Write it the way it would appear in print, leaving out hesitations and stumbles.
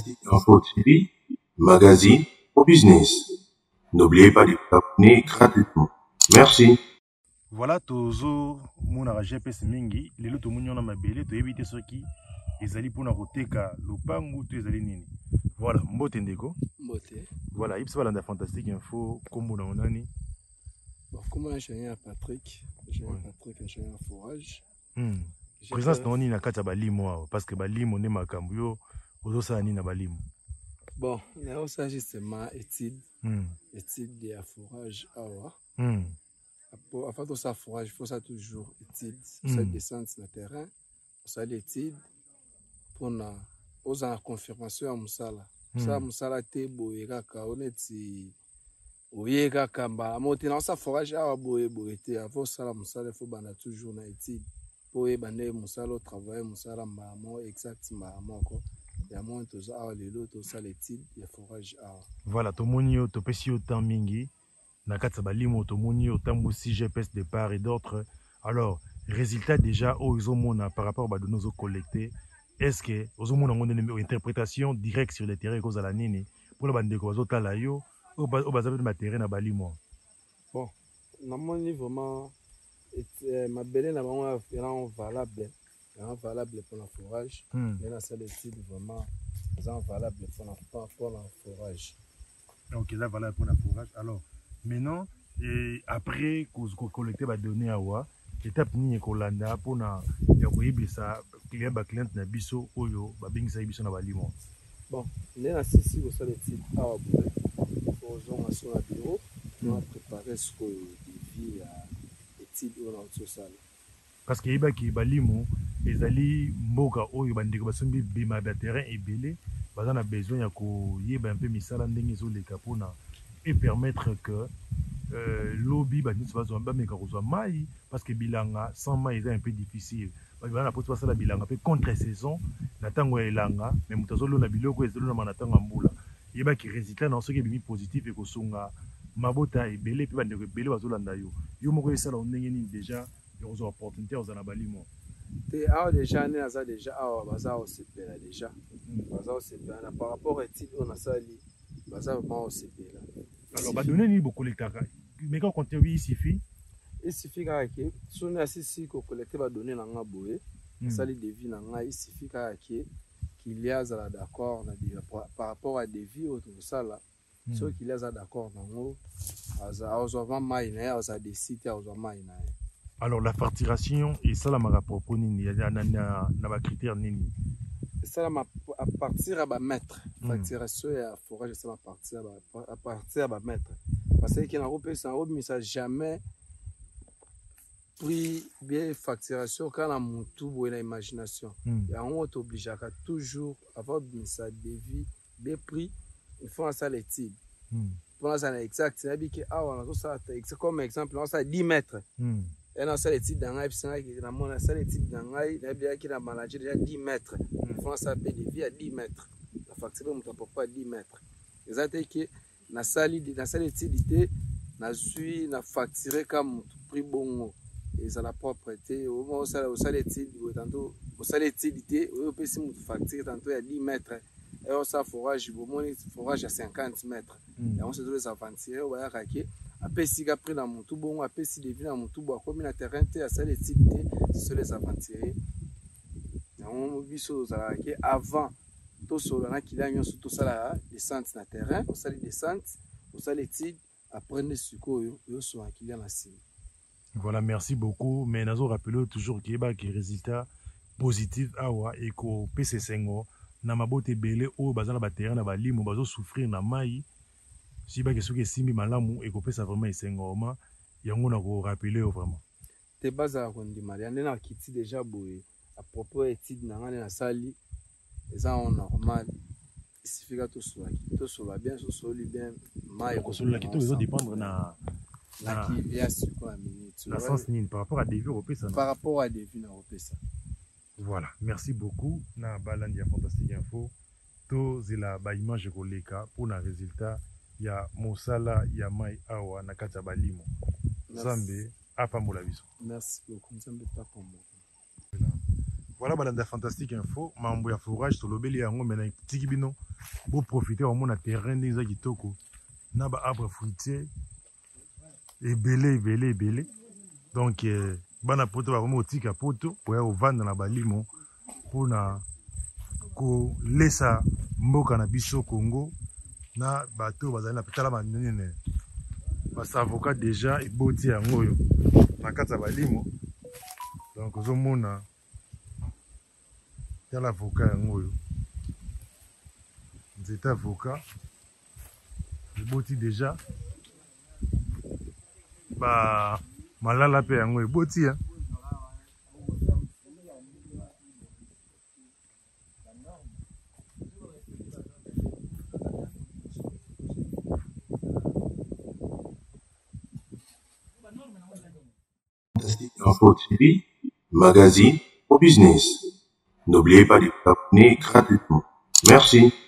Fantastique Info TV, magazine au business. N'oubliez pas de vous abonner gratuitement. Merci. Voilà, tozo mona GPS mingi, lelo to munyo na mabele to éviter ce qui ezali pona koteka lopangu to ezali nini. Voilà, mbote ndeko. Mbote. Voilà, ibsa balanda Fantastique Info kombo na onani. Bon, comment ingénieur Patrick, ingénieur forage. Présence na oni na kata balimo parce que balimo ne makambo yo ozosa nini na balimo. Bon, là ça justement étude de forage awa. Avant tout ça forage, il faut ça toujours étude, ça descente sur le terrain, ça l'étude pour na aux en confirmation à musala. Ça musala te boyega ka oneti oyega kamba motina ça forage awa boye te avant ça la musala il faut bana toujours na étude pour ebane musala au travail musala mbamo exactement moko ya moins tous awa lelo to ça l'étude ya forage awa. Voilà, to monio to pesi autant mingi. Na kati balimo tomoni otambusi GPS de part et d'autres. Alors, résultat déjà aux homona par rapport à données collectées, est-ce que aux homona ont une interprétation directe sur le terrain cause à la nini pour le bande ko zotala yo au bazar de matériel na balimo. Bon, na mon niveau vraiment ma belle na vraiment valable pour le forage. Mais là c'est l'étude vraiment valable pour le forage. OK, là valable pour le forage. Alors maintenant, et après qu'on collecte les données à wa, étape ni ekolanda pour na ya koyebisa client na biso oyo ba bingisa biso na balimo. Bon, na sisi ko ça l'étude awa boye. Faisons à son bureau, on va préparer ce que devis à étude on a tout ça. Parce que yeba ki balimo ezali mboka oyo bandeko basombi bima ba terrain ebele, baza na besoin ya ko yeba un peu misala ndenge zo leka pona et permettre que lobby mai parce que bilanga sans mai est un peu difficile parce que na poto ça la bilanga pe contre saison na tango elanga mais mutazolo na biloko ezolo na tango mbula yeba ki résultat na soki bimi positif et kosunga mabota ebele pe bandeko ebele bazolanda yo moko esala ndenge nini déjà yo zo opportunité aux na balimo te awa déjà ne aza déjà awa baza osepela déjà baza osepela par rapport à étude on a sali baza vraiment osepela. Alors bah donner ni beaucoup les caca mais quand compter oui il suffit que si on a ici qu'on collecte ba donner na nga boye sali devis na nga il suffit qu'il y a za d'accord par rapport à devis au tout ça là ceux qu'il y a za d'accord na ngo aza ozova mai na aza décider ozova mai na. Alors la facturation et ça la mara propos nini na ba critère nini ça à partir à mètre facturation et forage ça à partir à mètre parce que na repé ça ça jamais prix bien facturation quand la mutu ou na imagination et on est obligé à toujours avoir ça devis des prix il faut ça l'étude pour ça exact c'est bien que ah on ça comme exemple on ça 10 mètres et non, ça l'étude dans la ça l'étude dans la qui la manager déjà 10 mètres. France a payé des vies à 10 mètres. La facture ne peut pas 10 mètres. C'est-à-dire que na sali l'étude na suis na facturé comme prix bon et ça la propreté au moins ça l'étude tantôt ça l'étude au peut si mu facture tantôt à 10 mètres et on ça forage au moins forage à 50 mètres. Et on se doit les avancer on va raquer après si après dans mon tout bon après si devient dans mon tout bon comme na terrain te à ça l'étude sur les avancer on biso za que avant tout sur na kilanyo tout ça la descente na terrain on ça les descente on ça l'étude après ne sukoyo yo so akili na sima. Voilà, merci beaucoup mais nazo rappeler toujours qu'il y a des résultats positifs awa et ko PC5 na mabote belé o bazala ba terrain na balimo bazo souffrir na mai si ba kesuki simbi malamu et ko pesa vraiment esengoma yango na ko rappeler vraiment te baza ko ndima ya na kiti déjà boye à propos étude na ngana na sali eza normal il suffit que tout soit bien soli bien mai ko solo la kito zo dépendre na qui est sur quoi minute la sens nini par rapport à des vues européens par rapport à des vues européens. Voilà, merci beaucoup na balandi ya Fantastique Info to zela ba image koleka pour na résultat ya mosala ya mai awa na kati ya balimo Zambe apambola biso. Merci beaucoup Zambe pas comme Voilà, balanda fantastique info. Mambo ya forage, tolobeli yango mena tiki bino. Bo profiter au mon terrain des kitoko. Na ba arbre fruitier. Ebele. Donc, bana poto ba vraiment tika poto. Pour ya vendre na balimo. Pour na ko lesa mboka na biso Congo. Na bato bazali na pitala manene. Bas avocat déjà eboti yango yo. Na kata balimo. Donc, ozomona l'avocat yango c'est avocat le boti déjà ba malala pe yango boti hein. Fantastique Info TV, magazine au business. N'oubliez pas de vous abonner gratuitement. Merci.